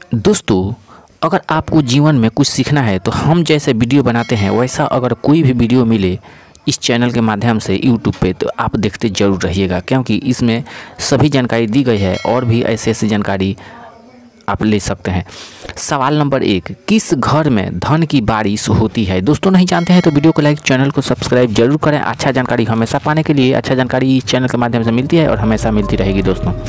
दोस्तों, अगर आपको जीवन में कुछ सीखना है तो हम जैसे वीडियो बनाते हैं वैसा अगर कोई भी वीडियो मिले इस चैनल के माध्यम से यूट्यूब पे तो आप देखते ज़रूर रहिएगा, क्योंकि इसमें सभी जानकारी दी गई है और भी ऐसी जानकारी आप ले सकते हैं। सवाल नंबर 1, किस घर में धन की बारिश होती है? दोस्तों नहीं जानते हैं तो वीडियो को लाइक, चैनल को सब्सक्राइब जरूर करें। अच्छा जानकारी हमेशा पाने के लिए अच्छा जानकारी इस चैनल के माध्यम से मिलती है और हमेशा मिलती रहेगी।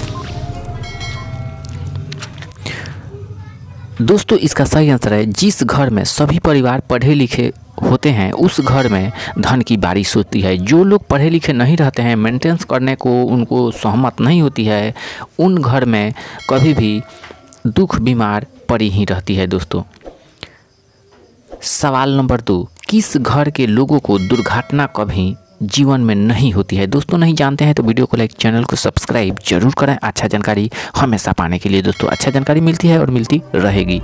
दोस्तों इसका सही आंसर है, जिस घर में सभी परिवार पढ़े लिखे होते हैं उस घर में धन की बारिश होती है। जो लोग पढ़े लिखे नहीं रहते हैं, मेंटेनेंस करने को उनको सहमत नहीं होती है, उन घर में कभी भी दुख बीमार पड़ी ही रहती है। दोस्तों सवाल नंबर 2, किस घर के लोगों को दुर्घटना कभी जीवन में नहीं होती है? दोस्तों नहीं जानते हैं तो वीडियो को लाइक, चैनल को सब्सक्राइब जरूर करें अच्छा जानकारी हमेशा पाने के लिए। दोस्तों अच्छा जानकारी मिलती है और मिलती रहेगी।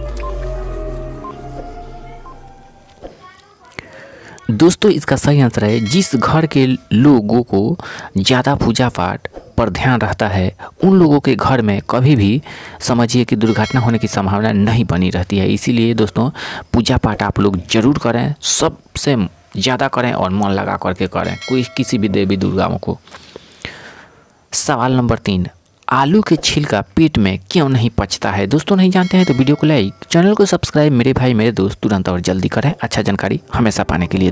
दोस्तों इसका सही आंसर है, जिस घर के लोगों को ज़्यादा पूजा पाठ पर ध्यान रहता है उन लोगों के घर में कभी भी समझिए कि दुर्घटना होने की संभावना नहीं बनी रहती है। इसीलिए दोस्तों पूजा पाठ आप लोग जरूर करें, सबसे ज़्यादा करें और मन लगा करके करें कोई किसी भी देवी दुर्गाओं को। सवाल नंबर 3, आलू के छिलका पेट में क्यों नहीं पचता है? दोस्तों नहीं जानते हैं तो वीडियो को लाइक, चैनल को सब्सक्राइब मेरे भाई मेरे दोस्त तुरंत और जल्दी करें अच्छा जानकारी हमेशा पाने के लिए।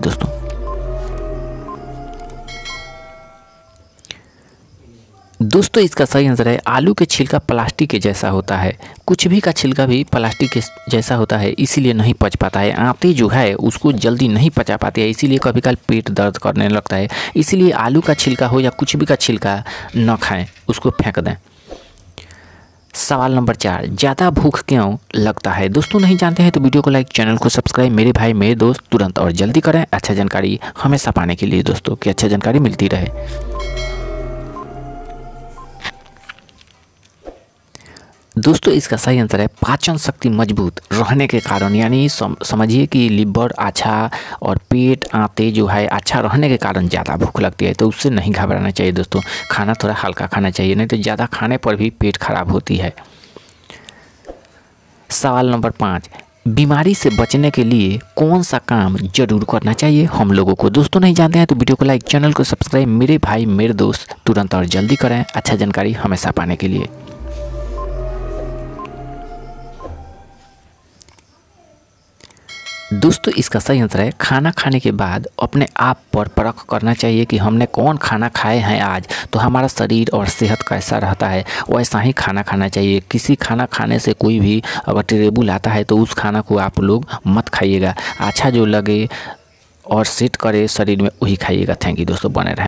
दोस्तों इसका सही आंसर है, आलू के छिलका प्लास्टिक के जैसा होता है, कुछ भी का छिलका भी प्लास्टिक के जैसा होता है, इसीलिए नहीं पच पाता है। आंतें जो है उसको जल्दी नहीं पचा पाती है, इसीलिए कभी कभी पेट दर्द करने लगता है। इसीलिए आलू का छिलका हो या कुछ भी का छिलका न खाएं, उसको फेंक दें। सवाल नंबर 4, ज़्यादा भूख क्यों लगता है? दोस्तों नहीं जानते हैं तो वीडियो को लाइक, चैनल को सब्सक्राइब मेरे भाई मेरे दोस्त तुरंत और जल्दी करें अच्छा जानकारी हमेशा पाने के लिए। दोस्तों कि अच्छा जानकारी मिलती रहे। दोस्तों इसका सही आंसर है, पाचन शक्ति मजबूत रहने के कारण, यानी समझिए कि लिवर अच्छा और पेट आंतें जो है अच्छा रहने के कारण ज़्यादा भूख लगती है, तो उससे नहीं घबराना चाहिए। दोस्तों खाना थोड़ा हल्का खाना चाहिए, नहीं तो ज़्यादा खाने पर भी पेट खराब होती है। सवाल नंबर 5, बीमारी से बचने के लिए कौन सा काम जरूर करना चाहिए हम लोगों को? दोस्तों नहीं जानते हैं तो वीडियो को लाइक, चैनल को सब्सक्राइब मेरे भाई मेरे दोस्त तुरंत और जल्दी करें अच्छा जानकारी हमेशा पाने के लिए। दोस्तों इसका सही आंसर है, खाना खाने के बाद अपने आप पर परख करना चाहिए कि हमने कौन खाना खाए हैं आज, तो हमारा शरीर और सेहत कैसा रहता है वैसा ही खाना खाना चाहिए। किसी खाना खाने से कोई भी अगर ट्रेबुल आता है तो उस खाना को आप लोग मत खाइएगा, अच्छा जो लगे और सेट करे शरीर में वही खाइएगा। थैंक यू दोस्तों, बने रहें।